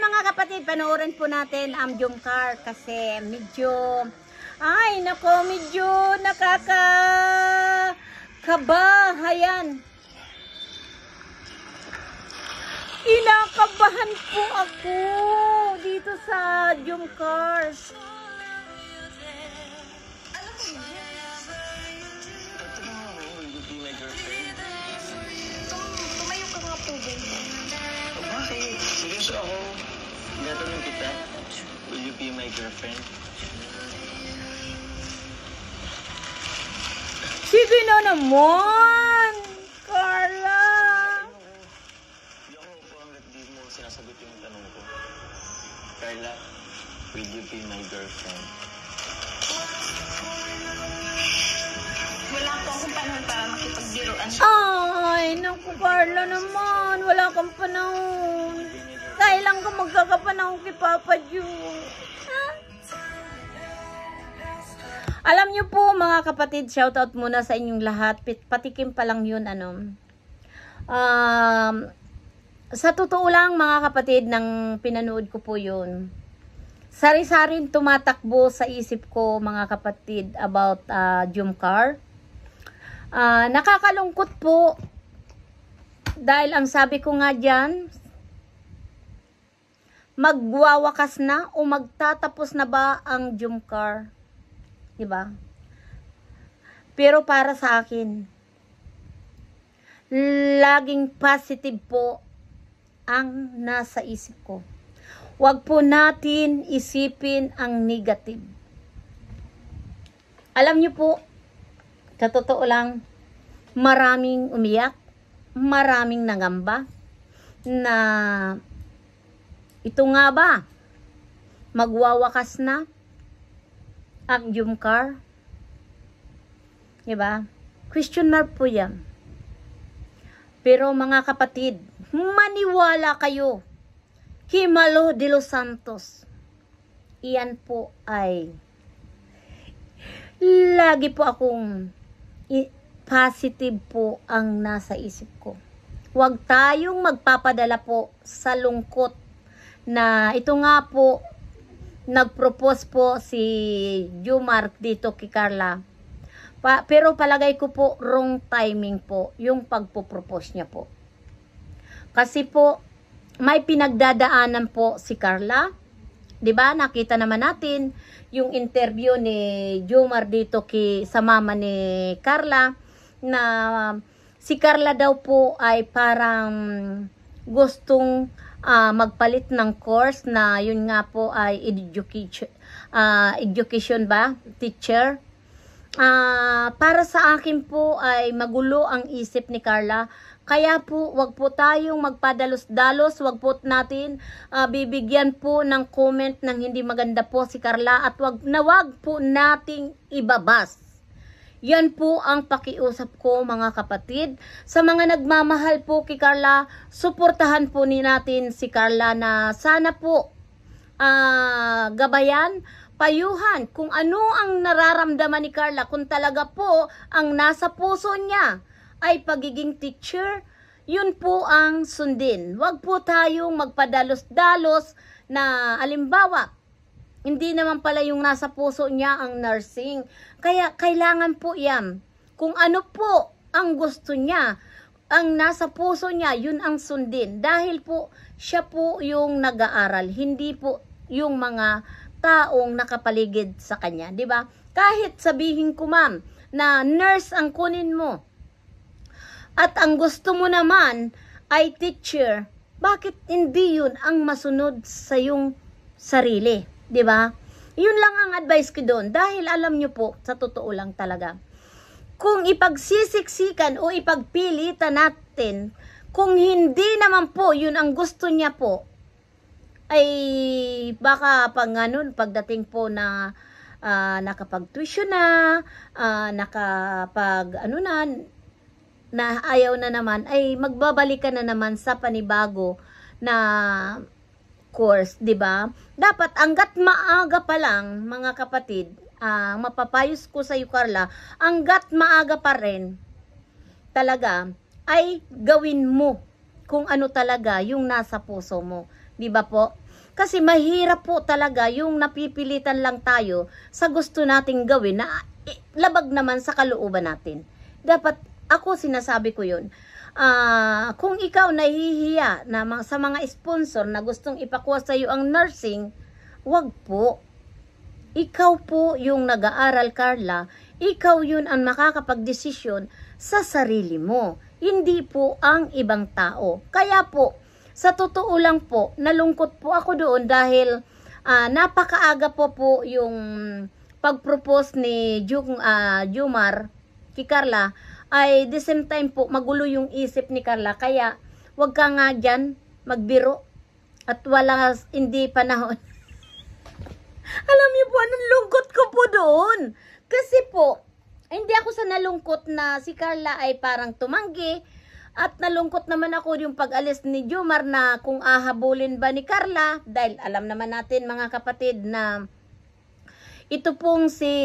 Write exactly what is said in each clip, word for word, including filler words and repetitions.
mga kapatid, panoorin po natin ang Jungkar kasi medyo, ay nako, medyo nakakakabahayan. Inakabahan po ako dito sa Jungkar. Tumayo ka nga po, Ben. Bakit? Seryoso ako. Tinatanong kita, will you be my girlfriend? Sige na naman, Carla. Hindi ako upo hanggat di mo sinasagot yung tanong ko. Carla, will you be my girlfriend? Wala po akong panahon para makipagbiruan. Ay, naku, Carla naman. Wala kang panahon. Kailan ka magkakapanahon kay Papa Ju? Ha? Alam niyo po, mga kapatid, shoutout muna sa inyong lahat. Patikim pa lang yun, ano. Um, sa totoo lang, mga kapatid, nang pinanood ko po yun, sari-saring tumatakbo sa isip ko, mga kapatid, about uh, Jungkar. Uh, nakakalungkot po dahil ang sabi ko nga dyan, magwawakas na o magtatapos na ba ang Jungkar? Diba? Pero para sa akin, laging positive po ang nasa isip ko. Huwag po natin isipin ang negative. Alam niyo po, sa totoo lang, maraming umiyak, maraming nangamba, na ito nga ba, magwawakas na ang Jungkar? Diba? Question mark po yan. Pero mga kapatid, maniwala kayo, Himalo de los Santos, iyan po ay lagi po akong positive po ang nasa isip ko. Huwag tayong magpapadala po sa lungkot na ito nga po, nag-propose po si Jumar dito kay Carla. Pa, pero palagay ko po, wrong timing po yung pagpo-propose niya po. Kasi po, may pinagdadaanan po si Carla. 'Di ba? Nakita naman natin yung interview ni Jumar dito kay sa mama ni Carla na si Carla daw po ay parang gustong uh, magpalit ng course na yun nga po ay education, uh, education ba? Teacher. Uh, para sa akin po ay magulo ang isip ni Carla. Kaya po, wag po tayong magpadalos-dalos, wag po natin uh, bibigyan po ng comment ng hindi maganda po si Carla at wag na wag po nating ibabas. Yan po ang pakiusap ko, mga kapatid. Sa mga nagmamahal po kay Carla, suportahan po ni natin si Carla na sana po uh, gabayan, payuhan kung ano ang nararamdaman ni Carla, kung talaga po ang nasa puso niya ay pagiging teacher, yun po ang sundin. Huwag po tayong magpadalos-dalos na alimbawa, hindi naman pala yung nasa puso niya ang nursing. Kaya kailangan po yan. Kung ano po ang gusto niya, ang nasa puso niya, yun ang sundin. Dahil po, siya po yung nag-aaral, hindi po yung mga taong nakapaligid sa kanya. Diba? Kahit sabihin ko, ma'am, na nurse ang kunin mo, at ang gusto mo naman ay teacher, bakit hindi yun ang masunod sa yung sarili? Diba? Yun lang ang advice ko doon. Dahil alam nyo po, sa totoo lang talaga, kung ipagsisiksikan o ipagpilitan natin, kung hindi naman po yun ang gusto niya po, ay baka pag ganun, pagdating po na uh, nakapag-tuition na, uh, nakapag ano na, na ayaw na naman, ay magbabalikan na naman sa panibago na course, 'di ba? Dapat hangga't maaga pa lang, mga kapatid, uh, mapapayos ko sa iyo, Carla, hangga't maaga pa rin talaga ay gawin mo kung ano talaga yung nasa puso mo. Di ba po? Kasi mahirap po talaga yung napipilitan lang tayo sa gusto nating gawin na eh, labag naman sa kalooban natin. Dapat, ako sinasabi ko yun. Uh, kung ikaw nahihiya na mga, sa mga sponsor na gustong ipakuha sa iyo ang nursing, wag po. Ikaw po yung nag-aaral, Carla. Ikaw yun ang makakapagdesisyon sa sarili mo. Hindi po ang ibang tao. Kaya po, sa totoo lang po, nalungkot po ako doon dahil uh, napakaaga po po yung pag-propose ni Jung, uh, Jumar kay Carla, ay the same time po, magulo yung isip ni Carla. Kaya, wag ka nga dyan magbiro at wala, hindi panahon. Alam niyo po, anong lungkot ko po doon. Kasi po, hindi ako sa nalungkot na si Carla ay parang tumanggi. At nalungkot naman ako yung pag-alis ni Jumar na kung ahabulin ba ni Carla. Dahil alam naman natin mga kapatid na ito pong si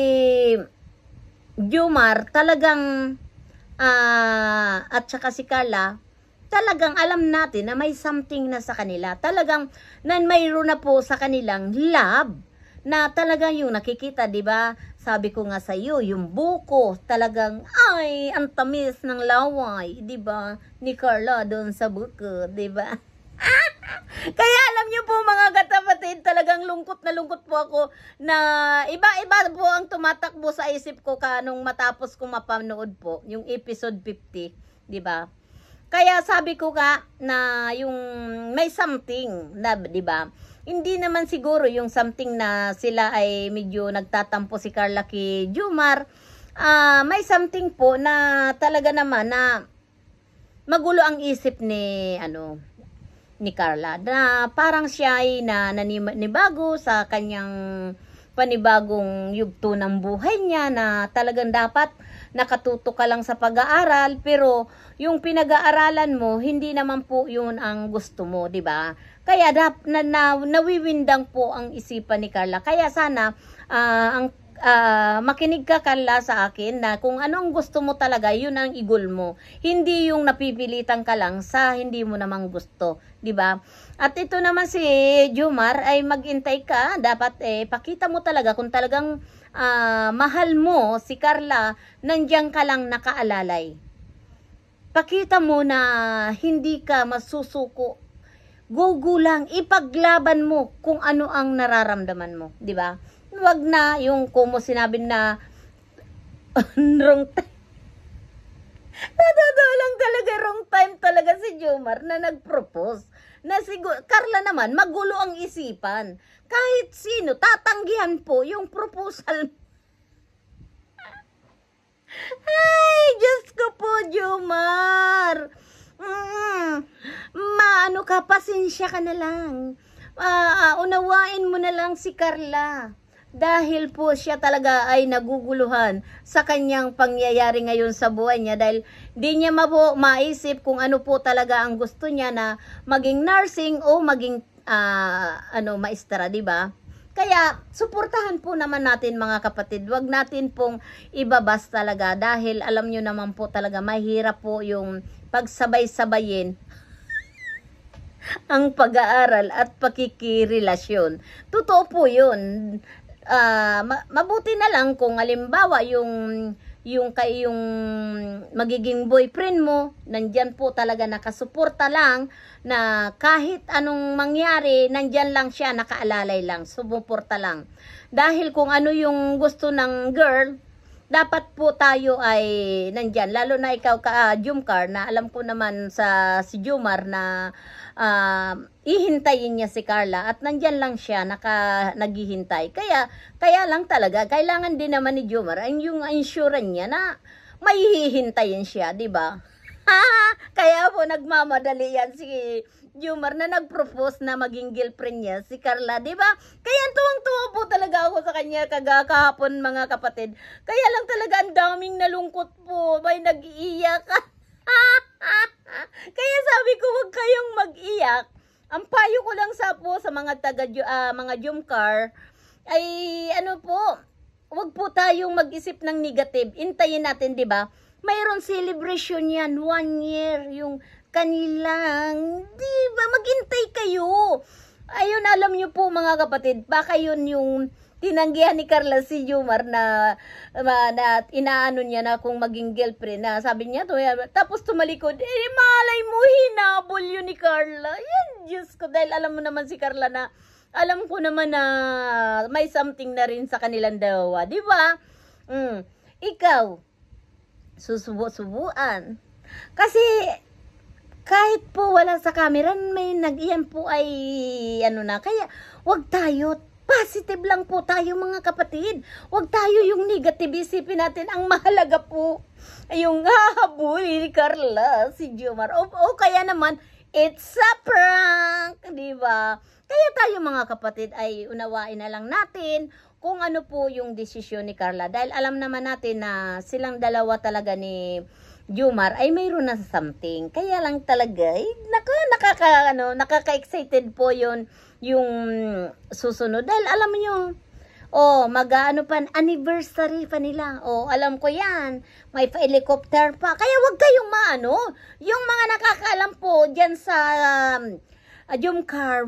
Jumar talagang uh, at saka si Carla, talagang alam natin na may something na sa kanila. Talagang nan mayroon na po sa kanilang love na talagang yung nakikita, di ba? Sabi ko nga sa iyo, yung buko, talagang, ay, ang tamis ng laway, di ba? Ni Carla doon sa buko, di ba? Kaya alam niyo po mga katapatid, talagang lungkot na lungkot po ako na iba-iba po ang tumatakbo sa isip ko kanong matapos kong mapanood po, yung episode fifty, di ba? Kaya sabi ko ka na yung may something, na, di ba? Hindi naman siguro yung something na sila ay medyo nagtatampo si Carla kay Jumar. Uh, may something po na talaga naman na magulo ang isip ni ano ni Carla. Na parang siya ay na nanibago sa kanyang panibagong yugto ng buhay niya na talagang dapat nakatuto ka lang sa pag-aaral, pero yung pinag-aaralan mo hindi naman po yun ang gusto mo, di ba? Kaya dap, na, na, nawiwindang po ang isipan ni Carla. Kaya sana uh, ang uh, makinig ka, Carla, sa akin na kung anong gusto mo talaga, yun ang igol mo. Hindi yung napipilitan ka lang sa hindi mo namang gusto, di ba? At ito naman si Jumar ay maghintay ka, dapat eh pakita mo talaga kung talagang uh, mahal mo si Carla, nandiyan ka lang nakaalalay. Pakita mo na hindi ka masusuko. Go-go lang, ipaglaban mo kung ano ang nararamdaman mo, di ba? Wag na yung kumo sinabi na wrong time. Natatawa lang talaga, wrong time talaga si Jumar na nag-propose. Na siguro, Carla naman, magulo ang isipan. Kahit sino, tatanggihan po yung proposal. Ay, Diyos ko po, Jumar. Mm, maano ka, pasensya ka na lang. Uh, unawain mo na lang si Carla. Dahil po siya talaga ay naguguluhan sa kanyang pangyayari ngayon sa buhay niya. Dahil di niya mapo, maisip kung ano po talaga ang gusto niya na maging nursing o maging uh, ano, maestra, di ba? Kaya, suportahan po naman natin mga kapatid. Huwag natin pong ibabas talaga dahil alam nyo naman po talaga mahirap po yung pagsabay-sabayin ang pag-aaral at pakikirelasyon. Totoo po yun. Uh, ma- mabuti na lang kung halimbawa yung yung kay yung magiging boyfriend mo, nandyan po talaga nakasuporta lang na kahit anong mangyari, nandyan lang siya, nakaalalay lang, sumuporta lang. Dahil kung ano yung gusto ng girl, dapat po tayo ay nandyan. Lalo na ikaw ka, uh, Jumcar, na alam ko naman sa si Jumar na uh, ihintayin niya si Carla at nandyan lang siya, naka, naghihintay. Kaya, kaya lang talaga, kailangan din naman ni Jumar ay yung insurance niya na may hihintayin siya, di ba? Kaya po nagmamadali yan si Jumar na nag-propose na maging girlfriend niya si Carla, di ba? Kaya tuwang-tuwa po talaga ako sa kanya kagakahapon mga kapatid. Kaya lang talaga ang daming nalungkot po, may nag-iiyak. Kaya sabi ko, wag kayong mag-iyak. Ang payo ko lang sa po sa mga taga uh, mga Jumcar ay ano po, wag po tayong mag-isip ng negative. Intayin natin, di ba? Mayroon celebration yan, one year, yung kanilang, di ba, maghintay kayo. Ayun, alam niyo po mga kapatid, baka yun yung tinanggihan ni Carla si Jomar na, na, na inaano niya na kung maging girlfriend na sabi niya to, tapos tumalikod, eh malay mo hinabol yun ni Carla. Yan, Diyos ko, dahil alam mo naman si Carla na, alam ko naman na may something na rin sa kanilang dalawa, di ba? Mm. Ikaw, susubo-subuan. Kasi, kahit po wala sa camera, may nag-iyan po ay ano na. Kaya, wag tayo, positive lang po tayo mga kapatid. Wag tayo yung negative isipin natin. Ang mahalaga po ay yung hahabulin ni Carla, si Jomar. O, o kaya naman, it's a prank, di ba? Kaya tayo mga kapatid ay unawain na lang natin kung ano po yung desisyon ni Carla. Dahil alam naman natin na silang dalawa talaga ni Jomar ay mayroon na something. Kaya lang talaga, eh, naka, nakaka, ano, nakaka-excited po yun yung susunod. Dahil alam niyo, oh, mag-ano pa, anniversary pa nila. Oh, alam ko yan. May pa-helicopter pa. Kaya wag kayong maano. Yung mga nakakaalam po dyan sa um, uh, Jomcar,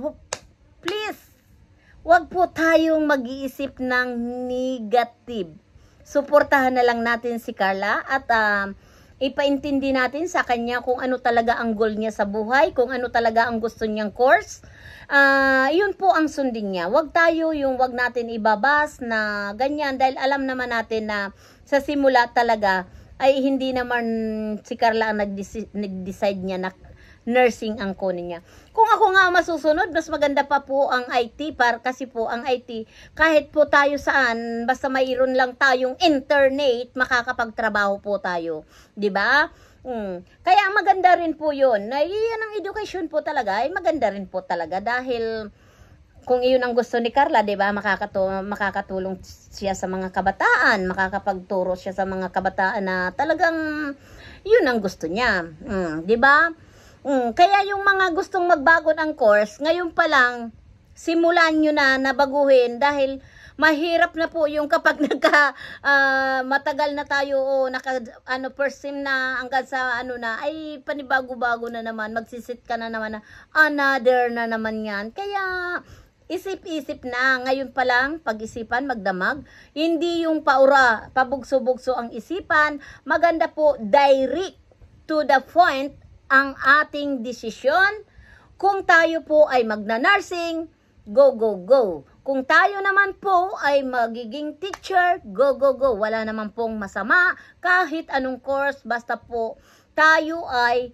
please, wag po tayong mag-iisip ng negative. Suportahan na lang natin si Carla at um, ipaintindi natin sa kanya kung ano talaga ang goal niya sa buhay, kung ano talaga ang gusto niyang course. Uh, yun po ang sundin niya. Wag tayo yung wag natin ibabas na ganyan dahil alam naman natin na sa simula talaga ay hindi naman si Carla ang nag-decide niya na nursing ang kunin niya. Kung ako nga masusunod, mas maganda pa po ang I T para kasi po ang I T kahit po tayo saan, basta mayroon lang tayong internet, makakapagtrabaho po tayo, 'di ba? Mm. Kaya maganda rin po 'yon. Na iyan ang education po talaga, ay maganda rin po talaga dahil kung iyon ang gusto ni Carla, 'di ba? Makakatulong makakatulong siya sa mga kabataan, makakapagturo siya sa mga kabataan na talagang 'yun ang gusto niya. Mm, 'di ba? Mm, kaya yung mga gustong magbago ng course, ngayon pa lang, simulan nyo na nabaguhin dahil mahirap na po yung kapag nagka, uh, matagal na tayo o naka, ano, first sim na hanggang sa ano na, ay panibago-bago na naman, magsisit ka na naman na another na naman yan. Kaya, isip-isip na, ngayon pa lang, pag-isipan, magdamag, hindi yung paura, pabugso-bugso ang isipan, maganda po, direct to the point, ang ating desisyon. Kung tayo po ay magna-nursing, go, go, go. Kung tayo naman po ay magiging teacher, go, go, go. Wala naman pong masama kahit anong course, basta po tayo ay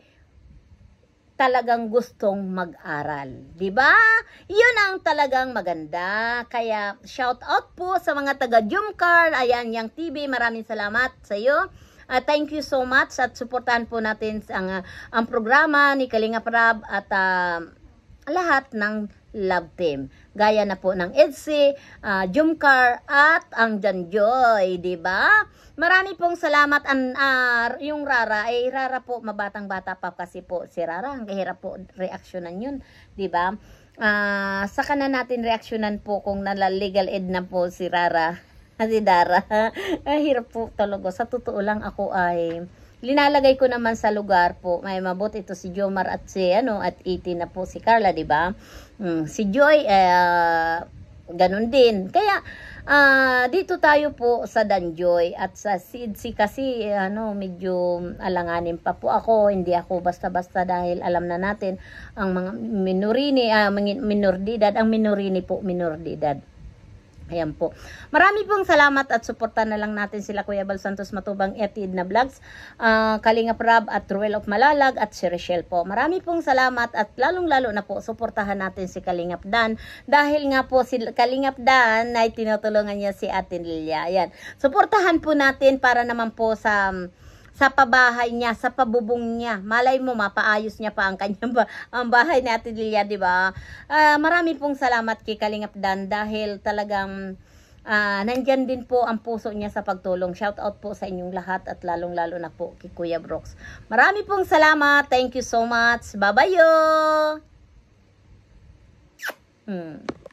talagang gustong mag-aral. Diba? Yun ang talagang maganda. Kaya shout out po sa mga taga Jomcar, ayan, Yang T V, maraming salamat sa iyo. Uh, thank you so much at suportahan po natin ang, uh, ang programa ni Kalinga Prab at uh, lahat ng Love Team. Gaya na po ng Edsi, uh, Jomcar at ang Janjoy, di ba? Marami pong salamat an uh, yung Rara ay eh, Rara po mabatang bata pa kasi po si Rara ang kahirap po reaksyonan yun, di ba? Uh, saka na natin reaksyonan po kung nala legal ed na po si Rara. Si Dara. Ay, hirap po talaga. Sa totoo lang ako ay linalagay ko naman sa lugar po. May mabuti ito si Jomar at si ano at eighteen na po si Carla, di ba? Hmm, si Joy eh ganun din. Kaya uh, dito tayo po sa Danjoy at sa Sidsi kasi ano medyo alanganin pa po ako. Hindi ako basta-basta dahil alam na natin ang mga minorini, uh, minor de edad, ang minorini po minor de edad. Ayan po. Marami pong salamat at suporta na lang natin sila Kuya Bal Santos Matubang Etid na Vlogs, uh, Kalinga Prab at Ruel of Malalag at si Rochelle po. Marami pong salamat at lalong-lalo na po suportahan natin si Kalingap Dan dahil nga po si Kalingap Dan ay tinutulungan niya si Ate Lilia. Ayan. Suportahan po natin para naman po sa sa pabahay niya, sa pabubong niya. Malay mo, mapaayos niya pa ang kanyang ba, ang bahay ni Ate Lilia, di ba? Uh, marami pong salamat kay Kalingap Dan dahil talagang uh, nandyan din po ang puso niya sa pagtulong. Shout out po sa inyong lahat at lalong-lalo na po kay Kuya Brooks. Marami pong salamat. Thank you so much. Bye-bye! Hmm.